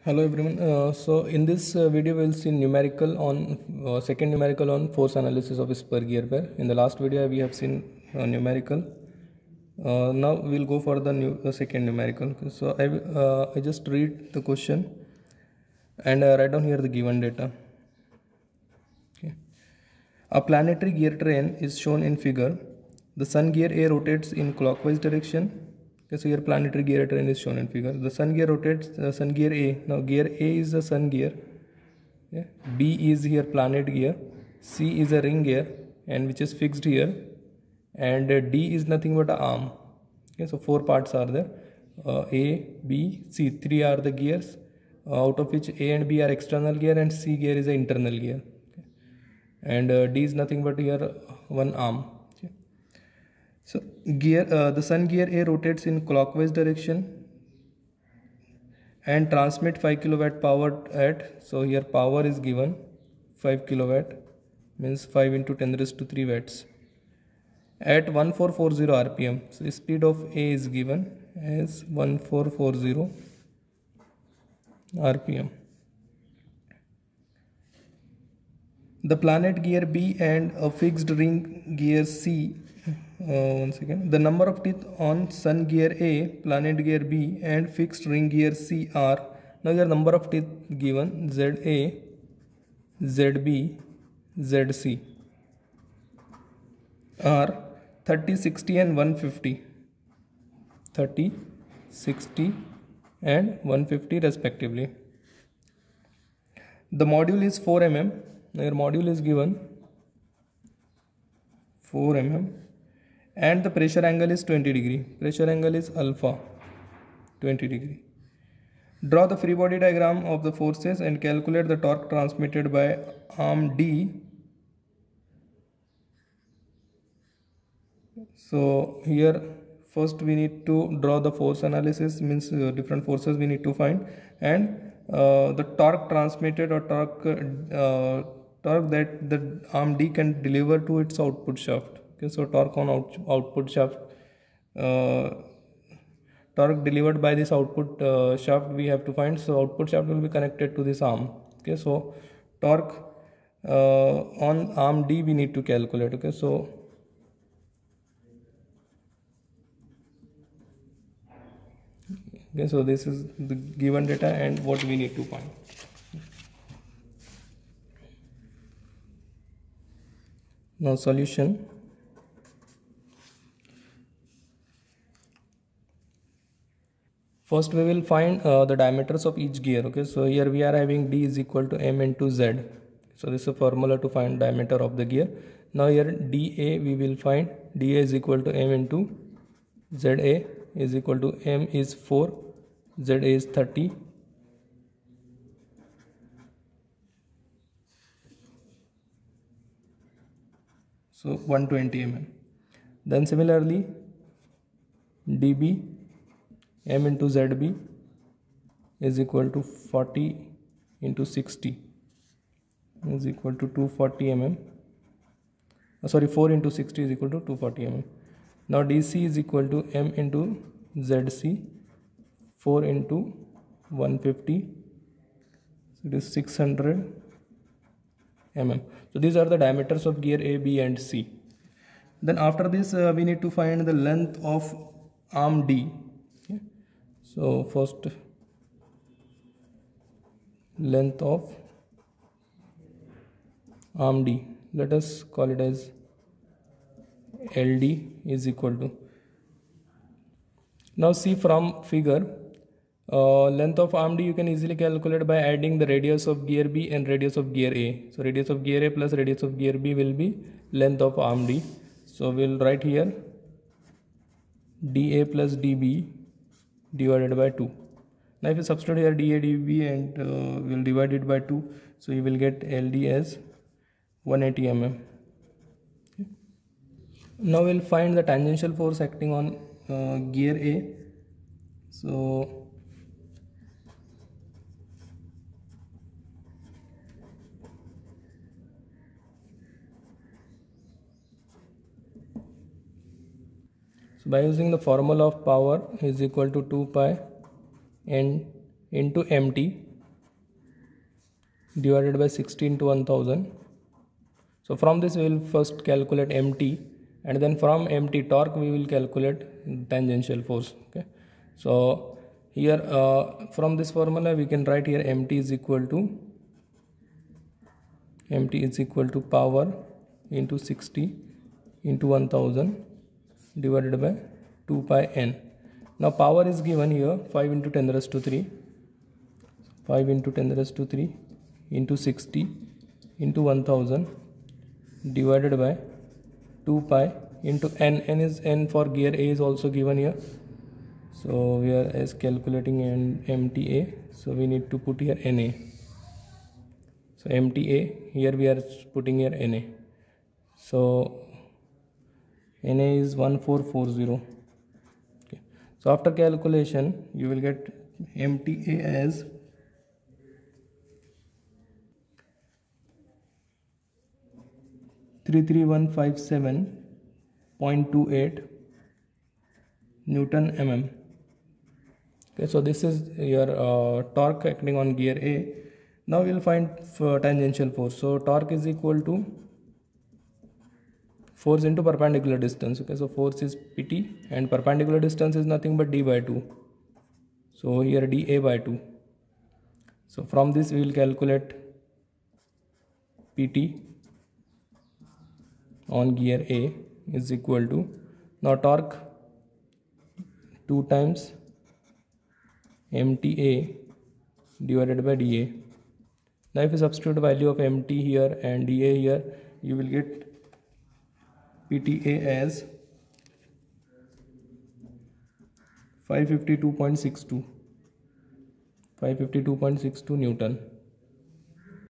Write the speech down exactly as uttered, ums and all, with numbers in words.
Hello everyone. Uh, so in this uh, video we'll see numerical on uh, second numerical on force analysis of a spur gear pair. In the last video we have seen uh, numerical. Uh, now we'll go for the new uh, second numerical. So I uh, I just read the question and uh, write down here the given data. Okay. A planetary gear train is shown in figure. The sun gear A rotates in clockwise direction. Okay, so here planetary gear train is shown in figure. The sun gear rotates, uh, sun gear A. Now gear A is the sun gear. Okay. B is here planet gear. C is a ring gear and which is fixed here. And uh, D is nothing but an arm. Okay, so four parts are there. Uh, A, B, C. Three are the gears, uh, out of which A and B are external gear and C gear is an internal gear. Okay. And uh, D is nothing but here one arm. So gear, uh, the sun gear A rotates in clockwise direction and transmit five kilowatt power at, so here power is given five kilowatt means five into ten raised to three watts at one four four zero R P M. So the speed of A is given as one four four zero R P M. The planet gear B and a fixed ring gear C. Uh, one second. The number of teeth on sun gear A, planet gear B and fixed ring gear C are, now your number of teeth given Z A, Z B, Z C are thirty, sixty and one fifty. thirty, sixty and one fifty respectively. The module is four millimeters. Now your module is given four millimeters. And the pressure angle is twenty degree. Pressure angle is alpha, twenty degree. Draw the free body diagram of the forces and calculate the torque transmitted by arm D. So here first we need to draw the force analysis, means uh, different forces we need to find, and uh, the torque transmitted or torque uh, torque that the arm D can deliver to its output shaft. Okay, so torque on out, output shaft, uh, torque delivered by this output uh, shaft we have to find. So output shaft will be connected to this arm. Okay, so torque uh, on arm D we need to calculate. Okay, so okay, so this is the given data and what we need to find. Now solution. First we will find uh, the diameters of each gear. Okay, so here we are having D is equal to M into Z. So this is a formula to find diameter of the gear. Now here D A we will find D A is equal to M into Z A is equal to M is four, Z A is thirty. So one hundred twenty millimeters. Then similarly D B M into Z B is equal to forty into sixty is equal to two hundred forty millimeters. Oh, sorry, four into sixty is equal to two hundred forty millimeters. Now D C is equal to M into Z C, four into one hundred fifty. So it is six hundred millimeters. So these are the diameters of gear A, B and C. Then after this uh, we need to find the length of arm D. Okay. So first length of arm D, let us call it as L D is equal to, now see from figure, uh, length of arm D you can easily calculate by adding the radius of gear B and radius of gear A. So radius of gear A plus radius of gear B will be length of arm D. So we'll write here D A plus D B divided by two. Now if you substitute here D A, D B and uh, we'll divide it by two, so you will get L D as one hundred eighty millimeters. Okay. Now we'll find the tangential force acting on uh, gear A. So So by using the formula of power is equal to two pi n into mt, divided by sixty into one thousand. So from this we will first calculate mt, and then from mt torque we will calculate tangential force. Okay, so here uh, from this formula we can write here mt is equal to mt is equal to power into sixty into one thousand divided by two pi n. Now power is given here five into ten raised to three, five into ten raised to three into sixty into one thousand divided by two pi into n. N is n for gear A is also given here, so we are as calculating an M T A, so we need to put here N A. So M T A, here we are putting here N A, so N A is one four four zero. Okay, so after calculation you will get M T A as three three one five seven point two eight Newton mm. Okay, so this is your uh, torque acting on gear A. Now we will find uh, tangential force. So torque is equal to force into perpendicular distance. Okay, so force is Pt and perpendicular distance is nothing but d by two. So here dA by two. So from this we will calculate Pt on gear A is equal to, now torque two times M T A divided by dA. Now if you substitute value of M T here and dA here, you will get P T A as five fifty-two point six two, five fifty-two point six two Newton.